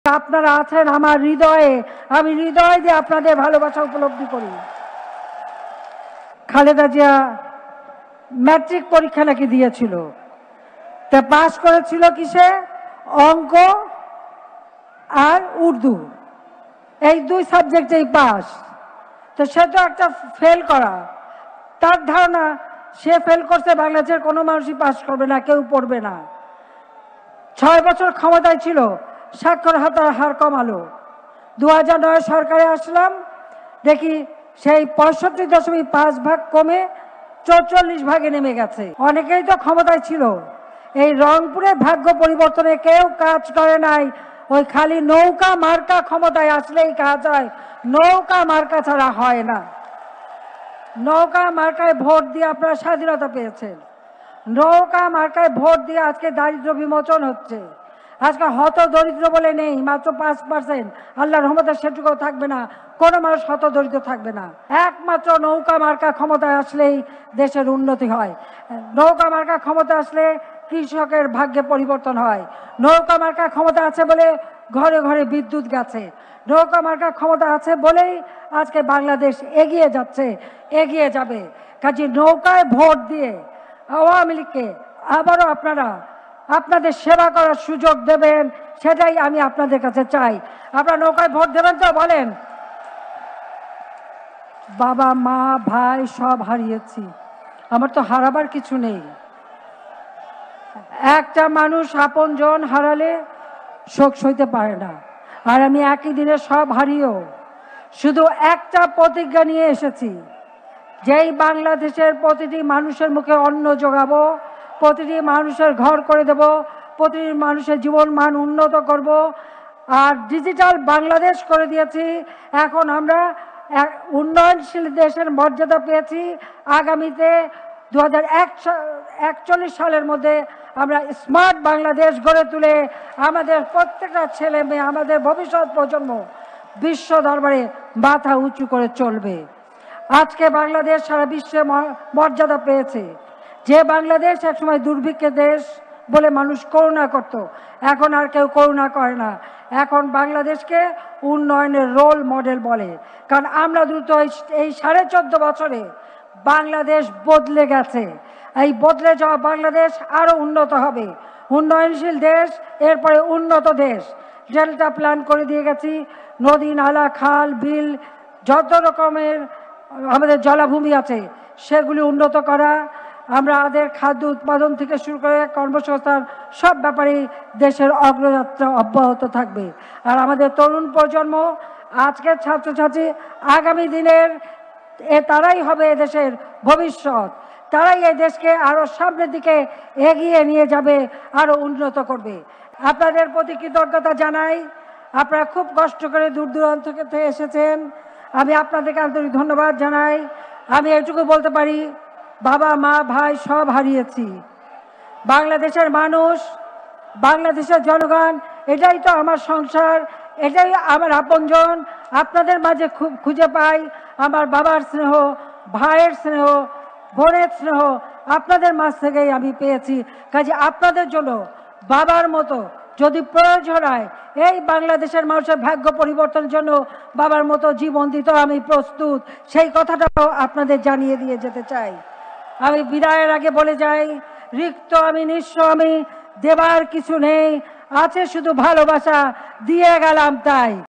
আপনারা আছেন আমার হৃদয়ে, আমি হৃদয় দিয়ে আপনাদের ভালোবাসা উপলব্ধি করি। খালেদা জিয়া ম্যাট্রিক পরীক্ষা নাকি দিয়েছিল, তা পাশ করেছিল কিসে? অঙ্ক আর উর্দু, এই দুই সাবজেক্টেই পাস। তো সে তো একটা ফেল করা, তার ধারণা সে ফেল করছে, বাংলাদেশের কোনো মানুষই পাস করবে না, কেউ পড়বে না। 6 বছর ক্ষমতায় ছিল, সাক্ষরতার হার কমালো। 2009 সরকারে আসলাম, দেখি সেই 65.5% কমে 44 ভাগে নেমে গেছে। অনেকেই তো ক্ষমতায় ছিল, এই রংপুরে ভাগ্য পরিবর্তনে কেউ কাজ করে নাই। ওই খালি নৌকা মার্কা ক্ষমতায় আসলেই কাজ হয়, নৌকা মার্কা ছাড়া হয় না। নৌকা মার্কায় ভোট দিয়ে আপনারা স্বাধীনতা পেয়েছেন, নৌকা মার্কায় ভোট দিয়ে আজকে দারিদ্র বিমোচন হচ্ছে। আজকে হত দরিদ্র বলে নেই, মাত্র 5%। আল্লাহর রহমতে সেটুকুও থাকবে না, কোনো মানুষ হত দরিদ্র থাকবে না। একমাত্র নৌকা মার্কা ক্ষমতায় আসলেই দেশের উন্নতি হয়। নৌকা মার্কা ক্ষমতা আসলে কৃষকের ভাগ্যে পরিবর্তন হয়। নৌকা মার্কা ক্ষমতা আছে বলে ঘরে ঘরে বিদ্যুৎ গেছে। নৌকা মার্কা ক্ষমতা আছে বলেই আজকে বাংলাদেশ এগিয়ে যাচ্ছে, এগিয়ে যাবে। কাজে নৌকায় ভোট দিয়ে আওয়ামী লীগকে আবারও আপনারা আপনাদের সেবা করার সুযোগ দেবেন, সেটাই আমি আপনাদের কাছে চাই। আপনারা নৌকায় ভোট দেবেন তো? বলেন। বাবা মা ভাই সব হারিয়েছি, আমার তো হারাবার কিছু নেই। একটা মানুষ আপনজন হারালে শোক সইতে পারে না, আর আমি একই দিনে সব হারিয়েও শুধু একটা প্রতিজ্ঞা নিয়ে এসেছি, যেই বাংলাদেশের প্রতিটি মানুষের মুখে অন্ন যোগাবো, প্রতিটি মানুষের ঘর করে দেব, প্রতিটি মানুষের জীবন মান উন্নত করব। আর ডিজিটাল বাংলাদেশ করে দিয়েছি। এখন আমরা উন্নয়নশীল দেশের মর্যাদা পেয়েছি। আগামীতে 2041 সালের মধ্যে আমরা স্মার্ট বাংলাদেশ গড়ে তুলে আমাদের প্রত্যেকটা ছেলে মেয়ে, আমাদের ভবিষ্যৎ প্রজন্ম বিশ্ব দরবারে মাথা উঁচু করে চলবে। আজকে বাংলাদেশ সারা বিশ্বে মর্যাদা পেয়েছে। যে বাংলাদেশ একসময় দুর্ভিক্ষের দেশ বলে মানুষ করুণা করত, এখন আর কেউ করুণা করে না। এখন বাংলাদেশকে উন্নয়নের রোল মডেল বলে, কারণ আমরা দ্রুত এই 14.5 বছরে বাংলাদেশ বদলে গেছে। এই বদলে যাওয়া বাংলাদেশ আরো উন্নত হবে, উন্নয়নশীল দেশ, এরপরে উন্নত দেশ। ডেল্টা প্ল্যান করে দিয়ে গেছি, নদী নালা খাল বিল যত রকমের আমাদের জলাভূমি আছে সেগুলি উন্নত করা। আমরা আমাদের খাদ্য উৎপাদন থেকে শুরু করে কর্মসংস্থান সব ব্যাপারেই দেশের অগ্রযাত্রা অব্যাহত থাকবে। আর আমাদের তরুণ প্রজন্ম, আজকের ছাত্রছাত্রী, আগামী দিনের তারাই হবে দেশের ভবিষ্যৎ। তারাই এই দেশকে আরো সামনের দিকে এগিয়ে নিয়ে যাবে, আরো উন্নত করবে। আপনাদের প্রতি কৃতজ্ঞতা জানাই। আপনারা খুব কষ্ট করে দূর দূরান্ত থেকে এসেছেন, আমি আপনাদেরকে আন্তরিক ধন্যবাদ জানাই। আমি এটুকু বলতে পারি, বাবা মা ভাই সব হারিয়েছি। বাংলাদেশের মানুষ, বাংলাদেশের জনগণ, এটাই তো আমার সংসার, এটাই আমার আপনজন। আপনাদের মাঝে খুব খুঁজে পাই আমার বাবার স্নেহ, ভাইয়ের স্নেহ, বোনের স্নেহ, আপনাদের মাঝ থেকেই আমি পেয়েছি। কাজে আপনাদের জন্য বাবার মতো যদি প্রয়োজন হয়, এই বাংলাদেশের মানুষের ভাগ্য পরিবর্তনের জন্য বাবার মতো জীবন দিতে আমি প্রস্তুত, সেই কথাটাও আপনাদের জানিয়ে দিয়ে যেতে চাই। আমি বিদায়ের আগে বলে যাই, রিক্ত আমি, নিঃস্ব আমি, দেবার কিছু নেই, আছে শুধু ভালোবাসা, দিয়ে গেলাম তাই।